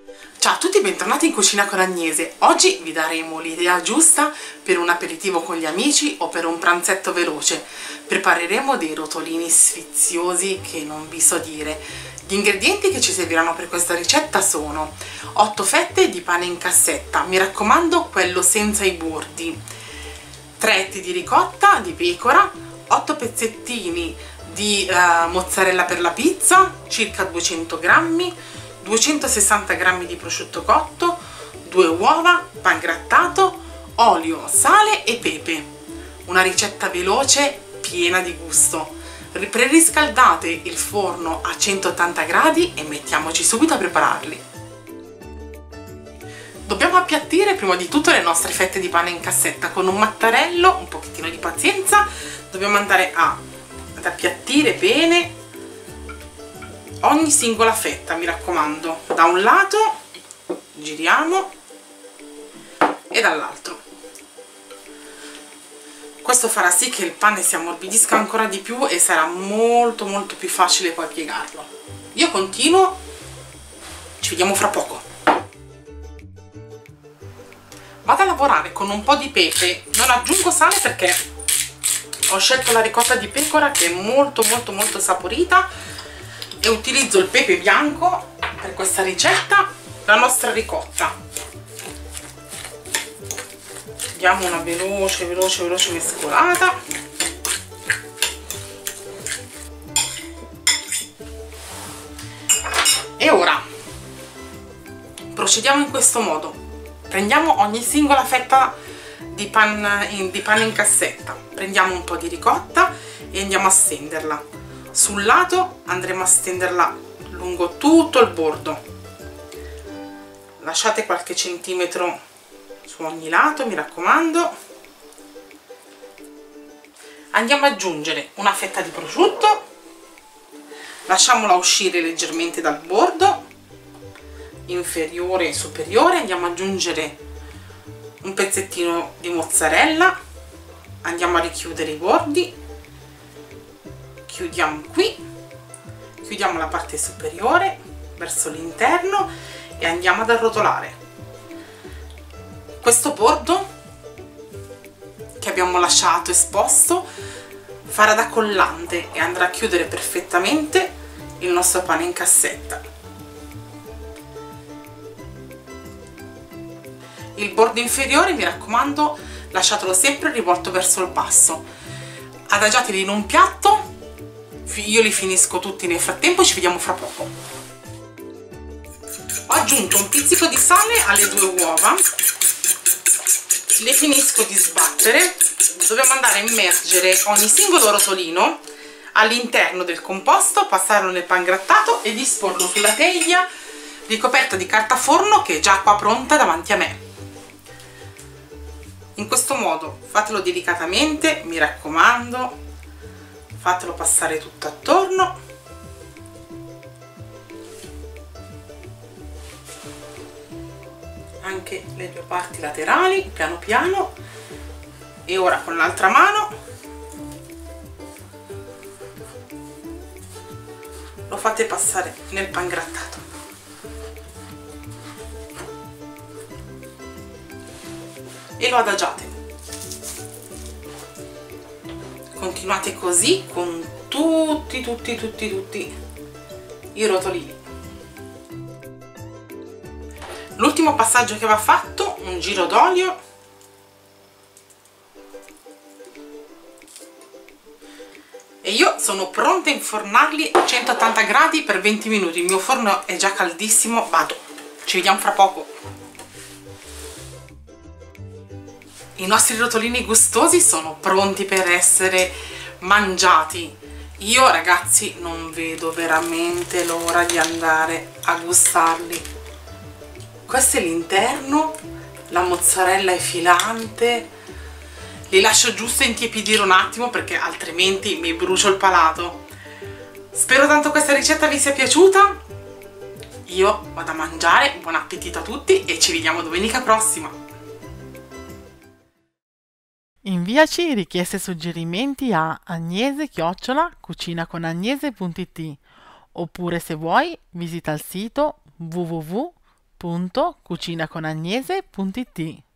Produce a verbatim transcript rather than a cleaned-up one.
Ciao a tutti, bentornati in Cucina con Agnese. Oggi vi daremo l'idea giusta per un aperitivo con gli amici o per un pranzetto veloce. Prepareremo dei rotolini sfiziosi che non vi so dire. Gli ingredienti che ci serviranno per questa ricetta sono otto fette di pane in cassetta, mi raccomando quello senza i bordi, tre etti di ricotta di pecora, otto pezzettini di uh, mozzarella per la pizza, circa duecento grammi, duecentosessanta grammi di prosciutto cotto, due uova, pan grattato, olio, sale e pepe. Una ricetta veloce, piena di gusto. Preriscaldate il forno a centottanta gradi e mettiamoci subito a prepararli. Dobbiamo appiattire prima di tutto le nostre fette di pane in cassetta con un mattarello, un pochettino di pazienza. Dobbiamo andare a, ad appiattire bene ogni singola fetta, mi raccomando, da un lato giriamo e dall'altro. Questo farà sì che il pane si ammorbidisca ancora di più e sarà molto molto più facile poi piegarlo. Io continuo, ci vediamo fra poco. Vado a lavorare con un po' di pepe, non aggiungo sale perché ho scelto la ricotta di pecora che è molto molto molto saporita e utilizzo il pepe bianco per questa ricetta, la nostra ricotta. Diamo una veloce veloce veloce mescolata. E ora procediamo in questo modo: prendiamo ogni singola fetta di, pan in, di pane in cassetta, prendiamo un po' di ricotta e andiamo a stenderla. Sul lato andremo a stenderla lungo tutto il bordo, lasciate qualche centimetro su ogni lato, mi raccomando. Andiamo ad aggiungere una fetta di prosciutto, lasciamola uscire leggermente dal bordo inferiore e superiore, andiamo ad aggiungere un pezzettino di mozzarella, andiamo a richiudere i bordi, chiudiamo qui, chiudiamo la parte superiore verso l'interno e andiamo ad arrotolare. Questo bordo che abbiamo lasciato esposto farà da collante e andrà a chiudere perfettamente il nostro pane in cassetta. Il bordo inferiore, mi raccomando, lasciatelo sempre rivolto verso il basso. Adagiateli in un piatto, io li finisco tutti nel frattempo e ci vediamo fra poco. Ho aggiunto un pizzico di sale alle due uova, le finisco di sbattere. Dobbiamo andare a immergere ogni singolo rotolino all'interno del composto, passarlo nel pan grattato e disporlo sulla teglia ricoperta di carta forno che è già qua pronta davanti a me. In questo modo fatelo delicatamente, mi raccomando, fatelo passare tutto attorno. Anche le due parti laterali, piano piano. E ora con l'altra mano lo fate passare nel pan grattato. E lo adagiate. Continuate così con tutti, tutti, tutti, tutti i rotolini. L'ultimo passaggio che va fatto, un giro d'olio. E io sono pronta a infornarli a centottanta gradi per venti minuti. Il mio forno è già caldissimo, vado. Ci vediamo fra poco. I nostri rotolini gustosi sono pronti per essere mangiati. Io, ragazzi, non vedo veramente l'ora di andare a gustarli. Questo è l'interno, la mozzarella è filante. Li lascio giusto intiepidire un attimo perché altrimenti mi brucio il palato. Spero tanto questa ricetta vi sia piaciuta. Io vado a mangiare, buon appetito a tutti e ci vediamo domenica prossima. Inviaci richieste e suggerimenti a agnese chiocciola cucinaconagnese punto it oppure se vuoi visita il sito w w w punto cucina con agnese punto it.